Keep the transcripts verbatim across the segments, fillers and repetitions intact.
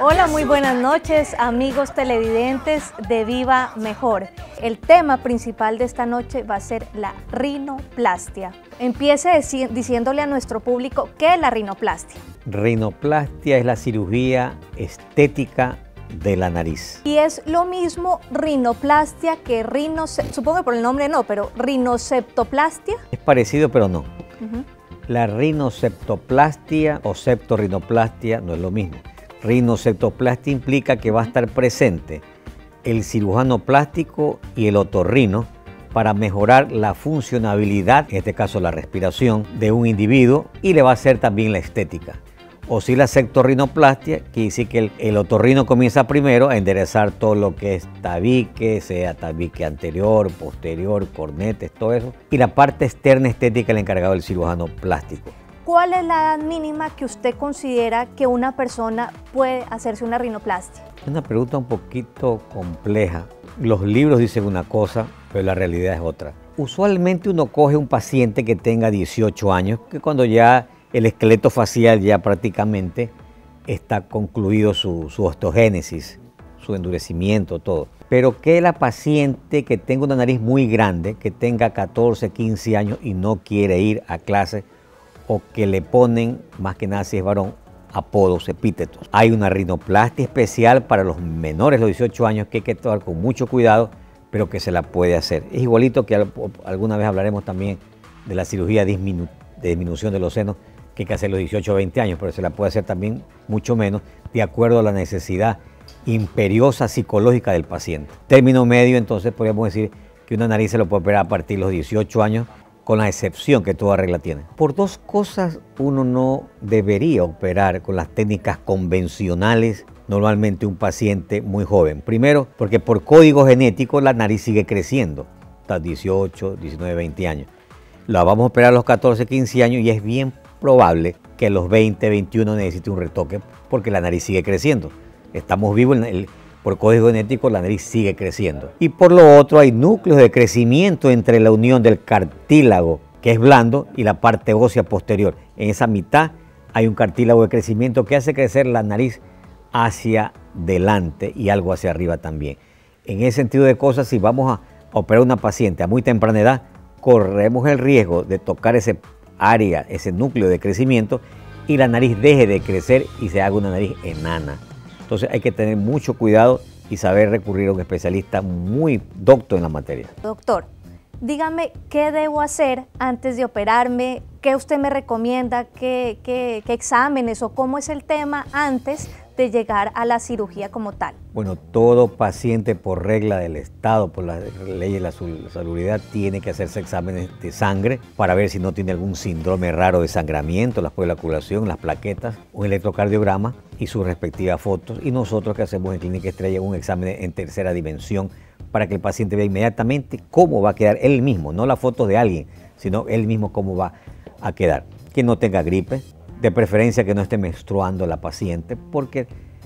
Hola, muy buenas noches, amigos televidentes de Viva Mejor. El tema principal de esta noche va a ser la rinoplastia. Empiece diciéndole a nuestro público qué es la rinoplastia. Rinoplastia es la cirugía estética de la nariz. Y es lo mismo rinoplastia que rinoceptoplastia, supongo que por el nombre no, pero rinoceptoplastia. Es parecido, pero no. Uh-huh. La rinoceptoplastia o septorrinoplastia no es lo mismo. Rinoceptoplastia implica que va a estar presente el cirujano plástico y el otorrino para mejorar la funcionabilidad, en este caso la respiración, de un individuo, y le va a hacer también la estética. O si la septorrinoplastia, que dice que el, el otorrino comienza primero a enderezar todo lo que es tabique, sea tabique anterior, posterior, cornetes, todo eso, y la parte externa estética el encargado del cirujano plástico. ¿Cuál es la edad mínima que usted considera que una persona puede hacerse una rinoplastia? Es una pregunta un poquito compleja. Los libros dicen una cosa, pero la realidad es otra. Usualmente uno coge un paciente que tenga dieciocho años, que cuando ya el esqueleto facial ya prácticamente está concluido su, su osteogénesis, su endurecimiento, todo. Pero que la paciente que tenga una nariz muy grande, que tenga catorce, quince años y no quiere ir a clase, o que le ponen, más que nada si es varón, apodos, epítetos. Hay una rinoplastia especial para los menores de los dieciocho años que hay que tomar con mucho cuidado, pero que se la puede hacer. Es igualito que alguna vez hablaremos también de la cirugía disminu de disminución de los senos, que hay que hacer a los dieciocho o veinte años, pero se la puede hacer también mucho menos, de acuerdo a la necesidad imperiosa psicológica del paciente. Término medio, entonces, podríamos decir que una nariz se lo puede operar a partir de los dieciocho años, con la excepción que toda regla tiene. Por dos cosas uno no debería operar con las técnicas convencionales normalmente un paciente muy joven. Primero, porque por código genético la nariz sigue creciendo, hasta dieciocho, diecinueve, veinte años. La vamos a operar a los catorce, quince años y es bien probable que a los veinte, veintiuno necesite un retoque porque la nariz sigue creciendo. Estamos vivos en el... Por código genético la nariz sigue creciendo. Y por lo otro hay núcleos de crecimiento entre la unión del cartílago, que es blando, y la parte ósea posterior. En esa mitad hay un cartílago de crecimiento que hace crecer la nariz hacia delante y algo hacia arriba también. En ese sentido de cosas, si vamos a operar a una paciente a muy temprana edad, corremos el riesgo de tocar ese área, ese núcleo de crecimiento, y la nariz deje de crecer y se haga una nariz enana. Entonces hay que tener mucho cuidado y saber recurrir a un especialista muy docto en la materia. Doctor, dígame qué debo hacer antes de operarme, qué usted me recomienda, qué, qué, qué exámenes o cómo es el tema antes de llegar a la cirugía como tal. Bueno, todo paciente por regla del Estado, por la ley de la salubridad, tiene que hacerse exámenes de sangre para ver si no tiene algún síndrome raro de sangramiento, la coagulación, las plaquetas, un electrocardiograma y sus respectivas fotos. Y nosotros que hacemos en Clínica Estrella un examen en tercera dimensión para que el paciente vea inmediatamente cómo va a quedar él mismo, no la foto de alguien, sino él mismo cómo va a quedar. Que no tenga gripe, de preferencia que no esté menstruando la paciente, porque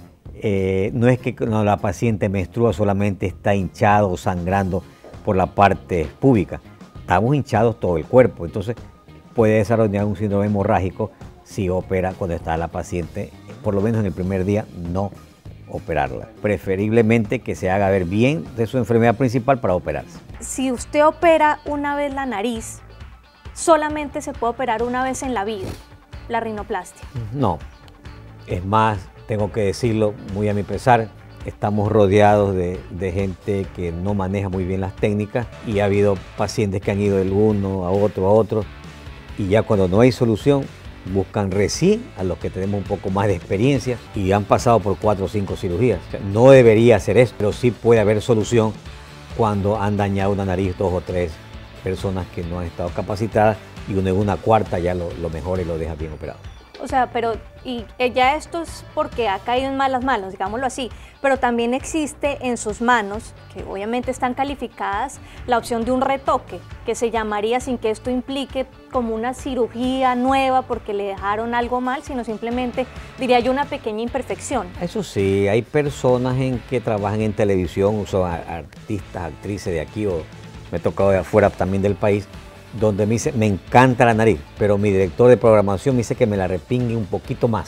eh, no es que cuando la paciente menstrua solamente está hinchado o sangrando por la parte púbica, estamos hinchados todo el cuerpo, entonces puede desarrollar un síndrome hemorrágico si opera cuando está la paciente, por lo menos en el primer día no operarla. Preferiblemente que se haga ver bien de su enfermedad principal para operarse. Si usted opera una vez la nariz, solamente se puede operar una vez en la vida la rinoplastia. No, es más, tengo que decirlo muy a mi pesar, estamos rodeados de, de gente que no maneja muy bien las técnicas y ha habido pacientes que han ido del uno a otro a otro y ya cuando no hay solución buscan recién a los que tenemos un poco más de experiencia y han pasado por cuatro o cinco cirugías. O sea, no debería ser eso, pero sí puede haber solución cuando han dañado una nariz dos o tres personas que no han estado capacitadas y uno en una cuarta ya lo, lo mejora y lo deja bien operado. O sea, pero y ya esto es porque ha caído en malas manos, digámoslo así, pero también existe en sus manos, que obviamente están calificadas, la opción de un retoque, que se llamaría sin que esto implique como una cirugía nueva porque le dejaron algo mal, sino simplemente, diría yo, una pequeña imperfección. Eso sí, hay personas en que trabajan en televisión, son artistas, actrices de aquí o me he tocado de afuera también del país, donde me dice, me encanta la nariz, pero mi director de programación me dice que me la repingue un poquito más.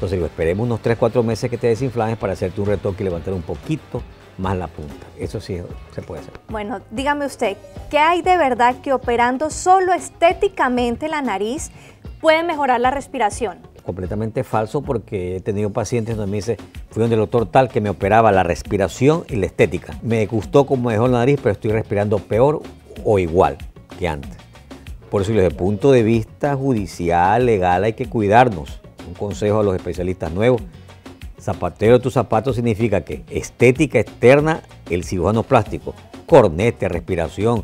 Entonces digo, esperemos unos tres, cuatro meses que te desinflames para hacerte un retoque y levantar un poquito más la punta. Eso sí se puede hacer. Bueno, dígame usted, ¿qué hay de verdad que operando solo estéticamente la nariz puede mejorar la respiración? Completamente falso, porque he tenido pacientes donde me dice, fui donde el doctor tal que me operaba la respiración y la estética. Me gustó cómo me dejó la nariz, pero estoy respirando peor o igual que antes. Por eso desde el punto de vista judicial, legal, hay que cuidarnos. Un consejo a los especialistas nuevos: zapatero de tus zapatos significa que estética externa, el cirujano plástico, cornete, respiración,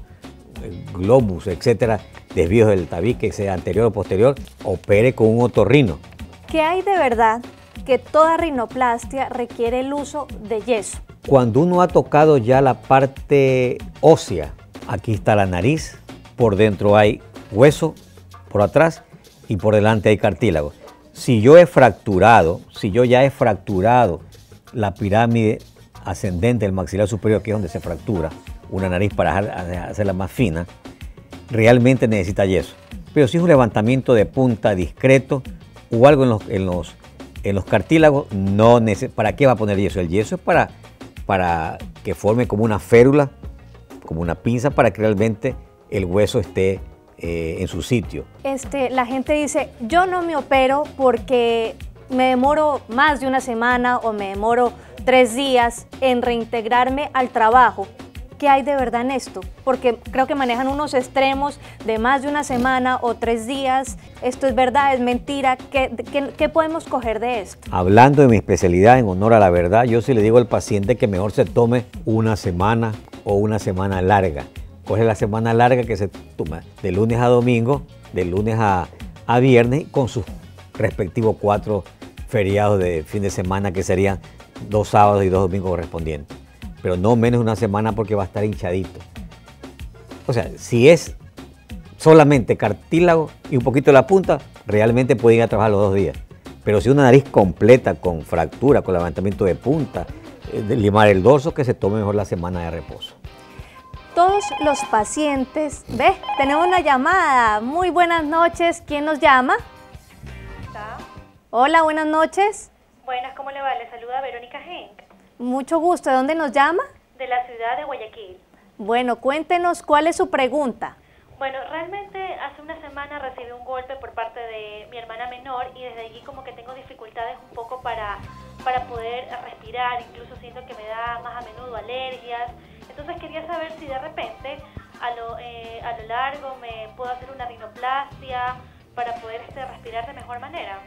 globus, etcétera, desvíos del tabique, sea anterior o posterior, opere con un otorrino. ¿Qué hay de verdad que toda rinoplastia requiere el uso de yeso? Cuando uno ha tocado ya la parte ósea, aquí está la nariz, por dentro hay hueso, por atrás y por delante hay cartílago. Si yo he fracturado, si yo ya he fracturado la pirámide ascendente del maxilar superior, que es donde se fractura una nariz para hacerla más fina, realmente necesita yeso. Pero si es un levantamiento de punta discreto o algo en los, en los, en los cartílagos, no neces- ¿para qué va a poner yeso? El yeso es para, para que forme como una férula, como una pinza, para que realmente el hueso esté Eh, en su sitio. Este, la gente dice, yo no me opero porque me demoro más de una semana o me demoro tres días en reintegrarme al trabajo. ¿Qué hay de verdad en esto? Porque creo que manejan unos extremos de más de una semana o tres días. ¿Esto es verdad, es mentira? ¿Qué, qué, qué podemos coger de esto? Hablando de mi especialidad, en honor a la verdad, yo sí le digo al paciente que mejor se tome una semana o una semana larga. Coge la semana larga que se toma de lunes a domingo, de lunes a, a viernes, con sus respectivos cuatro feriados de fin de semana, que serían dos sábados y dos domingos correspondientes. Pero no menos de una semana, porque va a estar hinchadito. O sea, si es solamente cartílago y un poquito de la punta, realmente puede ir a trabajar los dos días. Pero si una nariz completa, con fractura, con levantamiento de punta, de limar el dorso, que se tome mejor la semana de reposo. Todos los pacientes, ¿ves? Tenemos una llamada. Muy buenas noches. ¿Quién nos llama? ¿Está? Hola, buenas noches. Buenas, ¿cómo le va? Le saluda Verónica Henk, Mucho gusto. ¿De dónde nos llama? de la ciudad de Guayaquil. Bueno, cuéntenos cuál es su pregunta. Bueno, realmente hace una semana recibí un golpe por parte de mi hermana menor y desde allí como que tengo dificultades un poco para, para poder respirar, incluso siento que me da más a menudo alergias. Entonces quería saber si de repente a lo, eh, a lo largo me puedo hacer una rinoplastia para poder este, respirar de mejor manera.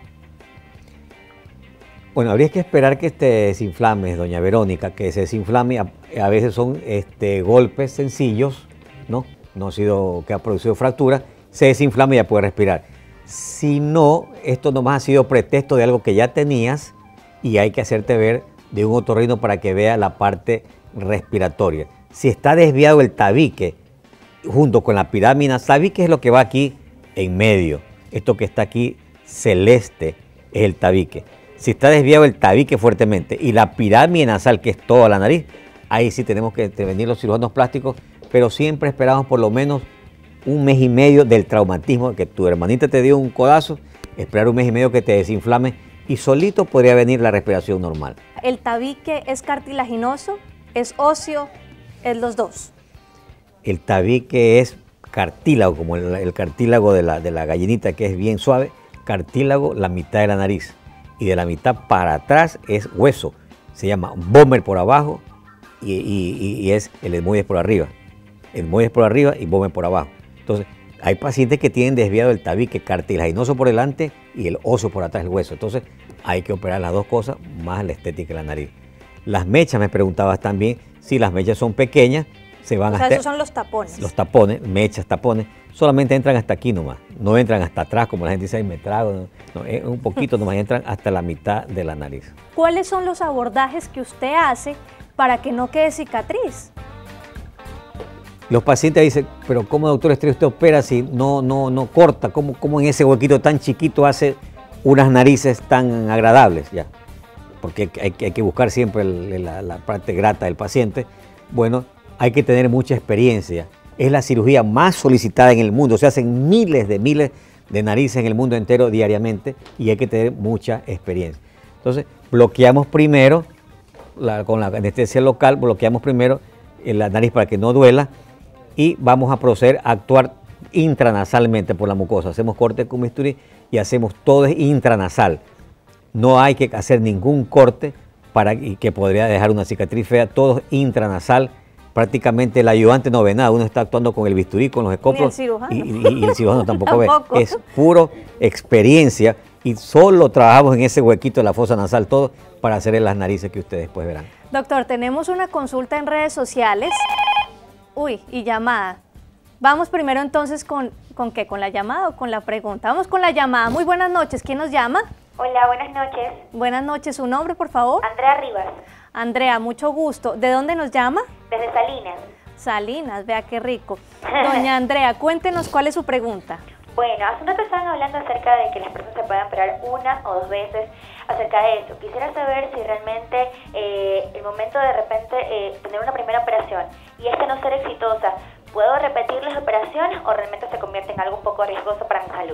Bueno, habría que esperar que te desinflames, doña Verónica, que se desinflame. A, a veces son este, golpes sencillos, ¿no? No ha sido que ha producido fractura, se desinflama y ya puede respirar. Si no, esto nomás ha sido pretexto de algo que ya tenías y hay que hacerte ver de un otorrino para que vea la parte respiratoria. Si está desviado el tabique junto con la pirámide nasal, tabique es lo que va aquí en medio. Esto que está aquí celeste es el tabique. Si está desviado el tabique fuertemente y la pirámide nasal, que es toda la nariz, ahí sí tenemos que intervenir los cirujanos plásticos, pero siempre esperamos por lo menos un mes y medio del traumatismo, que tu hermanita te dio un codazo, esperar un mes y medio que te desinflame y solito podría venir la respiración normal. ¿El tabique es cartilaginoso, es óseo, es los dos? El tabique es cartílago, como el, el cartílago de la, de la gallinita, que es bien suave. Cartílago, la mitad de la nariz, y de la mitad para atrás es hueso. Se llama Vomer por abajo y, y, y es el etmoides por arriba. El etmoides por arriba y Vomer por abajo. Entonces, hay pacientes que tienen desviado el tabique cartilaginoso por delante y el óseo por atrás, el hueso. Entonces, hay que operar las dos cosas, más la estética de la nariz. Las mechas, me preguntabas también, si las mechas son pequeñas, se van O sea, hasta... esos son los tapones. Los tapones, mechas, tapones, solamente entran hasta aquí nomás, no entran hasta atrás, como la gente dice, ay, me trago, no, no, es un poquito nomás, entran hasta la mitad de la nariz. ¿Cuáles son los abordajes que usted hace para que no quede cicatriz? Los pacientes dicen, pero ¿cómo, doctor Estrella, usted opera si no, no, no corta? ¿Cómo, cómo en ese huequito tan chiquito hace unas narices tan agradables? Ya, porque hay, hay que buscar siempre el, la, la parte grata del paciente. Bueno, hay que tener mucha experiencia. Es la cirugía más solicitada en el mundo. Se hacen miles de miles de narices en el mundo entero diariamente y hay que tener mucha experiencia. Entonces, bloqueamos primero, la, con la anestesia local, bloqueamos primero la nariz para que no duela y vamos a proceder a actuar intranasalmente por la mucosa. Hacemos corte con bisturí y hacemos todo es intranasal. No hay que hacer ningún corte para que podría dejar una cicatriz fea, todo es intranasal. Prácticamente el ayudante no ve nada, uno está actuando con el bisturí, con los escoplos. Ni el cirujano. Y, y, y el cirujano tampoco, Tampoco. ve. Es puro experiencia y solo trabajamos en ese huequito de la fosa nasal, todo para hacer en las narices que ustedes después verán. Doctor, tenemos una consulta en redes sociales. Uy, y llamada. Vamos primero entonces con, ¿con qué? ¿Con la llamada o con la pregunta? Vamos con la llamada. Muy buenas noches. ¿Quién nos llama? Hola, buenas noches. Buenas noches. ¿Su nombre, por favor? Andrea Rivas, Andrea, mucho gusto. ¿De dónde nos llama? desde Salinas. Salinas, vea qué rico. Doña Andrea, cuéntenos cuál es su pregunta. Bueno, hace un rato estaban hablando acerca de que las personas se puedan operar una o dos veces acerca de eso. Quisiera saber si realmente eh, el momento de repente eh, tener una primera operación y esta no ser exitosa, ¿puedo repetir las operaciones o realmente se convierte en algo un poco riesgoso para mi salud?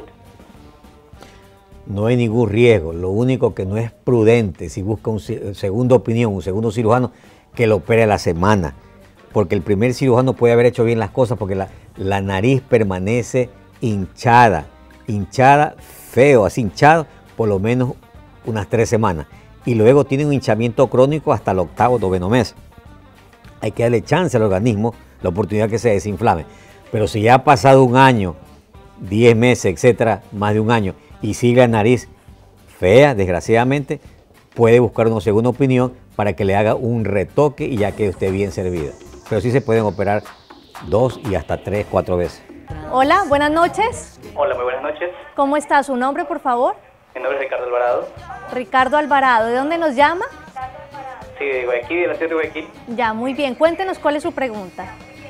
No hay ningún riesgo, lo único que no es prudente, si busca una segunda opinión, un segundo cirujano, que lo opere a la semana, porque el primer cirujano puede haber hecho bien las cosas porque la, la nariz permanece hinchada, hinchada, feo, así hinchado, por lo menos unas tres semanas, y luego tiene un hinchamiento crónico hasta el octavo o noveno mes. Hay que darle chance al organismo, la oportunidad que se desinflame, pero si ya ha pasado un año, diez meses, etcétera, más de un año, y sigue la nariz fea, desgraciadamente, puede buscar una segunda opinión para que le haga un retoque y ya quede usted bien servida. Pero sí se pueden operar dos y hasta tres, cuatro veces. Hola, buenas noches. Hola, muy buenas noches. ¿Cómo está? ¿Su nombre, por favor? Mi nombre es Ricardo Alvarado. Ricardo Alvarado. ¿De dónde nos llama? Sí, de Guayaquil, de la ciudad de Guayaquil. Ya, muy bien. Cuéntenos cuál es su pregunta.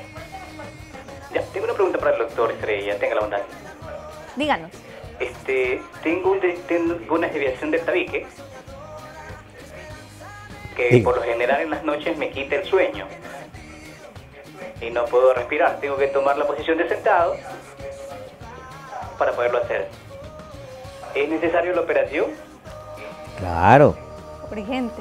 Ya, tengo una pregunta para el doctor Estrella, tenga la bondad. Díganos. Este, tengo, un de- tengo una desviación del tabique que Sí. por lo general en las noches me quita el sueño y no puedo respirar. Tengo que tomar la posición de sentado para poderlo hacer. ¿Es necesario la operación? Claro, Urgente.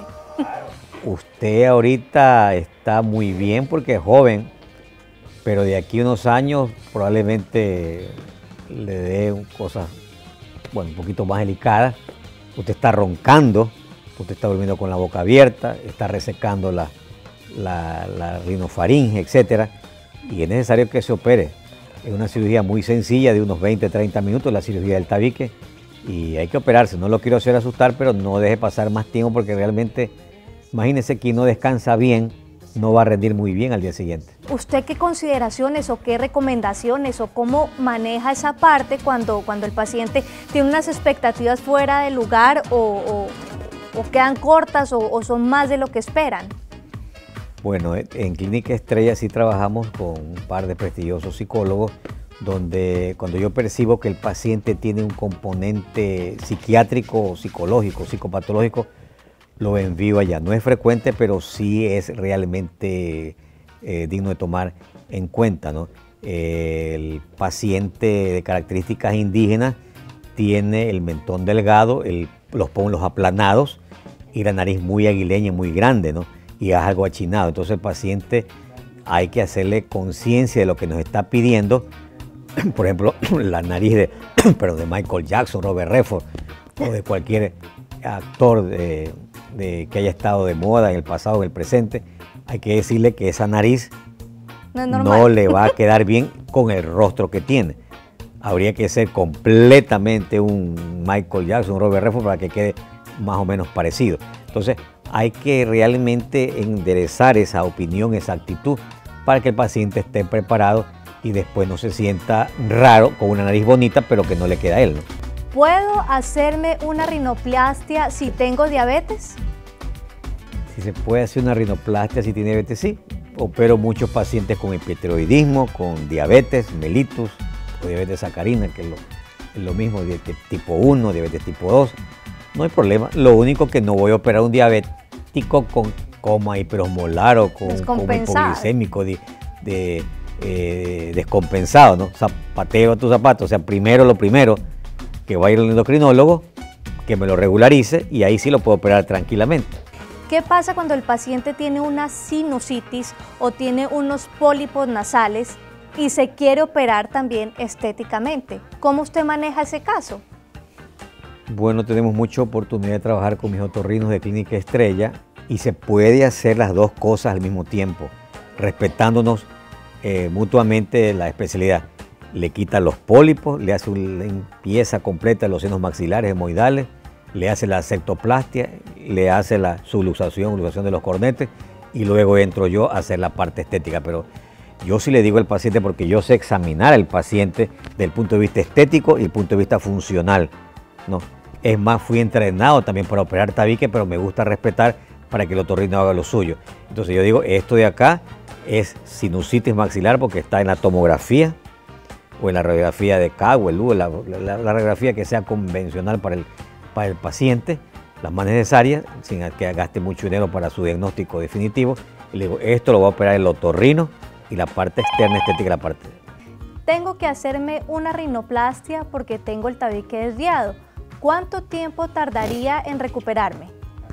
usted ahorita está muy bien porque es joven, pero de aquí a unos años probablemente le dé cosas, bueno, un poquito más delicadas. Usted está roncando, usted está durmiendo con la boca abierta, está resecando la, la, la rinofaringe, etcétera, y es necesario que se opere. Es una cirugía muy sencilla de unos veinte, treinta minutos, la cirugía del tabique, y hay que operarse. No lo quiero hacer asustar, pero no deje pasar más tiempo porque realmente, imagínese que no descansa bien, no va a rendir muy bien al día siguiente. ¿Usted qué consideraciones o qué recomendaciones o cómo maneja esa parte cuando, cuando el paciente tiene unas expectativas fuera de lugar o, o, o quedan cortas o, o son más de lo que esperan? Bueno, en Clínica Estrella sí trabajamos con un par de prestigiosos psicólogos donde cuando yo percibo que el paciente tiene un componente psiquiátrico, psicológico, psicopatológico, lo envío allá. No es frecuente, pero sí es realmente eh, digno de tomar en cuenta, ¿no? Eh, el paciente de características indígenas tiene el mentón delgado, el, los pómulos aplanados y la nariz muy aguileña y muy grande, ¿no? Y es algo achinado. Entonces el paciente hay que hacerle conciencia de lo que nos está pidiendo. Por ejemplo, la nariz de, perdón, de Michael Jackson, Robert Redford o de cualquier actor de, de, que haya estado de moda en el pasado o en el presente. Hay que decirle que esa nariz No es normal. no le va a quedar bien con el rostro que tiene. Habría que ser completamente un Michael Jackson, un Robert Redford para que quede más o menos parecido. Entonces hay que realmente enderezar esa opinión, esa actitud para que el paciente esté preparado y después no se sienta raro con una nariz bonita pero que no le queda a él, ¿no? ¿Puedo hacerme una rinoplastia si tengo diabetes? Si se puede hacer una rinoplastia si tiene diabetes, sí. Opero muchos pacientes con hipertiroidismo, con diabetes, mellitus o diabetes sacarina, que es lo, es lo mismo, diabetes tipo uno, diabetes tipo dos. No hay problema. Lo único que no voy a operar un diabético con coma hiperosmolar o con coma Descompensado. hipoglicémico de, de, eh, descompensado, ¿no? Zapateo a tu zapato. O sea, primero lo primero, que va a ir al endocrinólogo, que me lo regularice y ahí sí lo puedo operar tranquilamente. ¿Qué pasa cuando el paciente tiene una sinusitis o tiene unos pólipos nasales y se quiere operar también estéticamente? ¿Cómo usted maneja ese caso? Bueno, tenemos mucha oportunidad de trabajar con mis otorrinos de Clínica Estrella y se puede hacer las dos cosas al mismo tiempo, respetándonos eh, mutuamente la especialidad. Le quita los pólipos, le hace una limpieza completa de los senos maxilares, hemoidales, le hace la septoplastia, le hace la subluxación, luxación de los cornetes y luego entro yo a hacer la parte estética. Pero yo sí le digo al paciente, porque yo sé examinar al paciente desde el punto de vista estético y el punto de vista funcional, ¿no? Es más, fui entrenado también para operar tabique, pero me gusta respetar para que el otorrino haga lo suyo. Entonces yo digo, esto de acá es sinusitis maxilar porque está en la tomografía o en la radiografía de K o el U, la, la, la radiografía que sea convencional para el, para el paciente, las más necesarias, sin que gaste mucho dinero para su diagnóstico definitivo. Y le digo, esto lo va a operar el otorrino y la parte externa estética, la parte... Tengo que hacerme una rinoplastia porque tengo el tabique desviado. ¿Cuánto tiempo tardaría en recuperarme?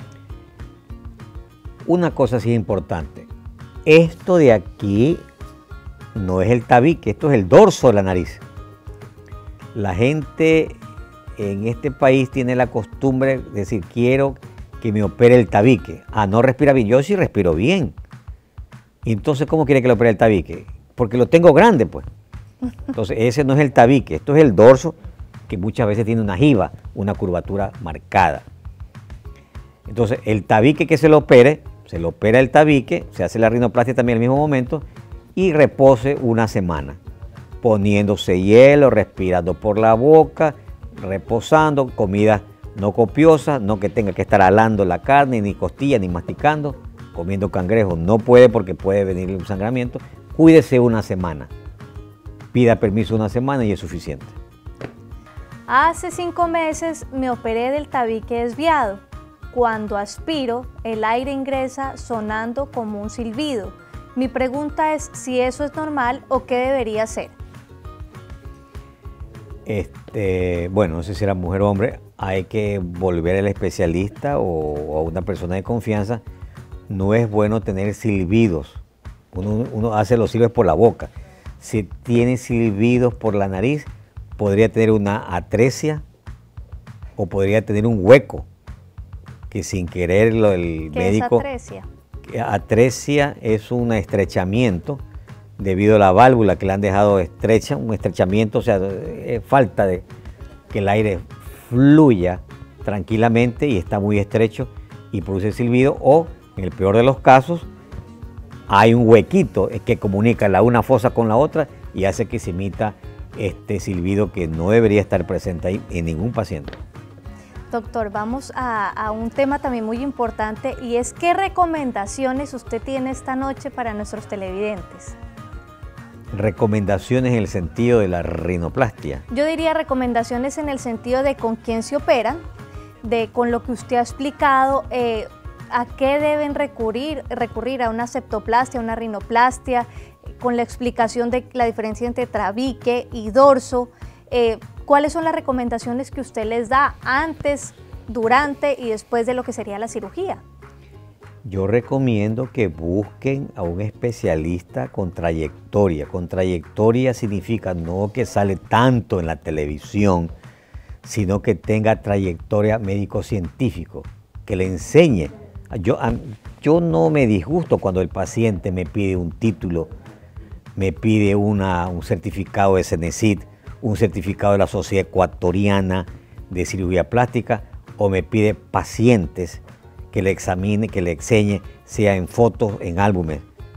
Una cosa sí importante, esto de aquí no es el tabique, esto es el dorso de la nariz. La gente en este país tiene la costumbre de decir, quiero que me opere el tabique. Ah, no respira bien, yo sí respiro bien. ¿Y entonces cómo quiere que le opere el tabique? Porque lo tengo grande, pues. Entonces ese no es el tabique, esto es el dorso, que muchas veces tiene una jiba, una curvatura marcada. Entonces el tabique que se lo opere, se lo opera el tabique, se hace la rinoplastia también al mismo momento y repose una semana, poniéndose hielo, respirando por la boca, reposando, comida no copiosa, no que tenga que estar alando la carne, ni costilla, ni masticando, comiendo cangrejo, no puede porque puede venir un sangramiento. Cuídese una semana, pida permiso una semana y es suficiente. Hace cinco meses me operé del tabique desviado. Cuando aspiro, el aire ingresa sonando como un silbido. Mi pregunta es si eso es normal o qué debería ser. Este, bueno, no sé si era mujer o hombre, hay que volver al especialista o a una persona de confianza. No es bueno tener silbidos. Uno, uno hace los silbidos por la boca. Si tiene silbidos por la nariz, podría tener una atresia o podría tener un hueco que sin quererlo el ¿Qué médico... es atresia? Atresia es un estrechamiento debido a la válvula que le han dejado estrecha, un estrechamiento, o sea, es falta de que el aire fluya tranquilamente y está muy estrecho y produce silbido, o en el peor de los casos hay un huequito que comunica la una fosa con la otra y hace que se emita este silbido que no debería estar presente ahí en ningún paciente. Doctor, vamos a, a un tema también muy importante y es ¿qué recomendaciones usted tiene esta noche para nuestros televidentes? Recomendaciones en el sentido de la rinoplastia. Yo diría recomendaciones en el sentido de con quién se operan, de con lo que usted ha explicado, eh, a qué deben recurrir, recurrir a una septoplastia, una rinoplastia, con la explicación de la diferencia entre tabique y dorso. Eh, ¿Cuáles son las recomendaciones que usted les da antes, durante y después de lo que sería la cirugía? Yo recomiendo que busquen a un especialista con trayectoria. Con trayectoria significa no que sale tanto en la televisión, sino que tenga trayectoria médico-científico, que le enseñe. Yo, yo no me disgusto cuando el paciente me pide un título, me pide una, un certificado de Cenecit, un certificado de la Sociedad Ecuatoriana de Cirugía Plástica, o me pide pacientes que le examine, que le enseñe, sea en fotos, en álbumes.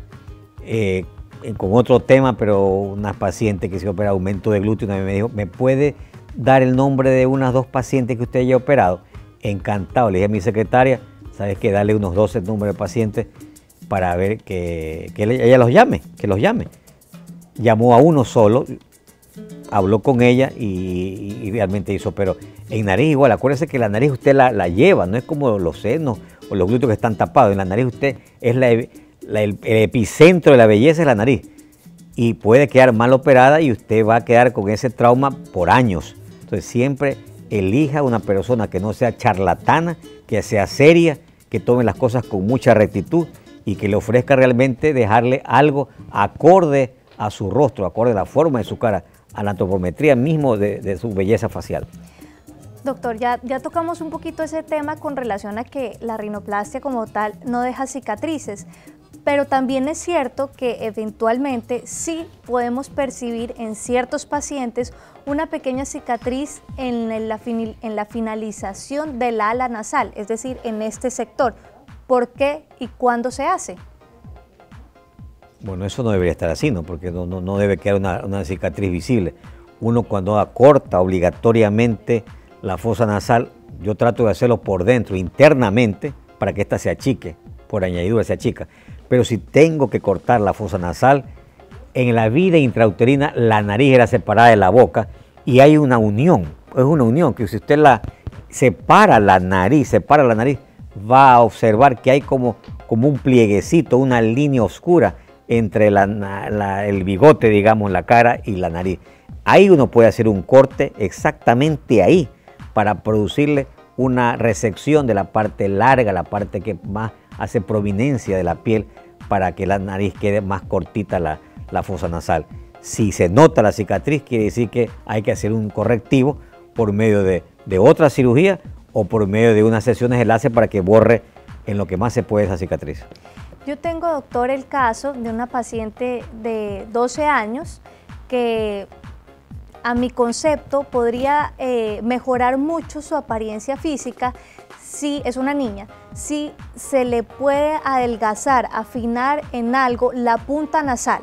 Eh, con otro tema, pero una paciente que se opera aumento de glúteo, una vez me dijo, ¿me puede dar el nombre de unas dos pacientes que usted haya operado? Encantado, le dije a mi secretaria, ¿sabes qué? Darle unos doce números de pacientes para ver que, que ella los llame, que los llame. Llamó a uno solo, habló con ella y, y realmente hizo, pero en nariz igual, acuérdese que la nariz usted la, la lleva, no es como los senos o los glúteos que están tapados, en la nariz usted es la, la, el, el epicentro de la belleza es la nariz y puede quedar mal operada y usted va a quedar con ese trauma por años. Entonces siempre elija una persona que no sea charlatana, que sea seria, que tome las cosas con mucha rectitud y que le ofrezca realmente dejarle algo acorde a su rostro, acorde a la forma de su cara, a la antropometría mismo de, de su belleza facial. Doctor, ya, ya tocamos un poquito ese tema con relación a que la rinoplastia como tal no deja cicatrices, pero también es cierto que eventualmente sí podemos percibir en ciertos pacientes una pequeña cicatriz en la, en la finalización del ala nasal, es decir, en este sector. ¿Por qué y cuándo se hace? Bueno, eso no debería estar así, ¿no? Porque no, no, no debe quedar una, una cicatriz visible. Uno cuando acorta obligatoriamente la fosa nasal, yo trato de hacerlo por dentro, internamente, para que ésta se achique, por añadidura se achica. Pero si tengo que cortar la fosa nasal, en la vida intrauterina la nariz era separada de la boca y hay una unión, es una unión que si usted la separa la nariz, separa la nariz, va a observar que hay como, como un plieguecito, una línea oscura entre la, la, el bigote, digamos, la cara y la nariz. Ahí uno puede hacer un corte exactamente ahí para producirle una resección de la parte larga, la parte que más hace prominencia de la piel para que la nariz quede más cortita la, la fosa nasal. Si se nota la cicatriz, quiere decir que hay que hacer un correctivo por medio de, de otra cirugía o por medio de unas sesiones de láser para que borre en lo que más se puede esa cicatriz. Yo tengo, doctor, el caso de una paciente de doce años que a mi concepto podría eh, mejorar mucho su apariencia física si es una niña, si se le puede adelgazar, afinar en algo la punta nasal.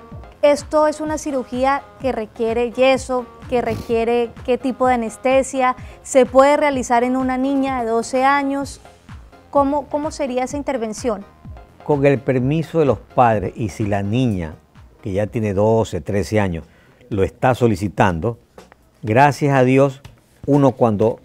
Esto es una cirugía que requiere yeso, que requiere qué tipo de anestesia, se puede realizar en una niña de doce años. ¿Cómo, cómo sería esa intervención? Con el permiso de los padres y si la niña, que ya tiene doce, trece años, lo está solicitando, gracias a Dios, uno cuando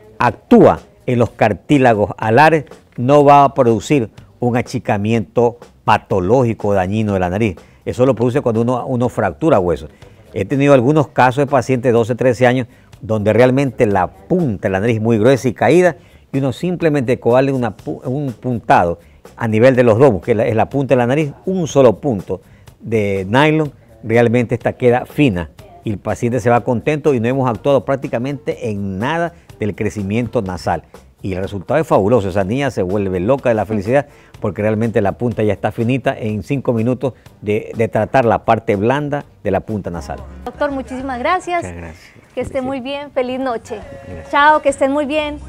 actúa en los cartílagos alares no va a producir un achicamiento patológico dañino de la nariz. Eso lo produce cuando uno, uno fractura huesos. He tenido algunos casos de pacientes de doce, trece años donde realmente la punta de la nariz es muy gruesa y caída y uno simplemente con darle una, un puntado a nivel de los domos, que es la, es la punta de la nariz, un solo punto de nylon, realmente esta queda fina y el paciente se va contento y no hemos actuado prácticamente en nada del crecimiento nasal. Y el resultado es fabuloso, esa niña se vuelve loca de la felicidad porque realmente la punta ya está finita en cinco minutos de, de tratar la parte blanda de la punta nasal. Doctor, muchísimas gracias. Muchas gracias. Que esté muy bien, feliz noche. Gracias. Chao, que estén muy bien.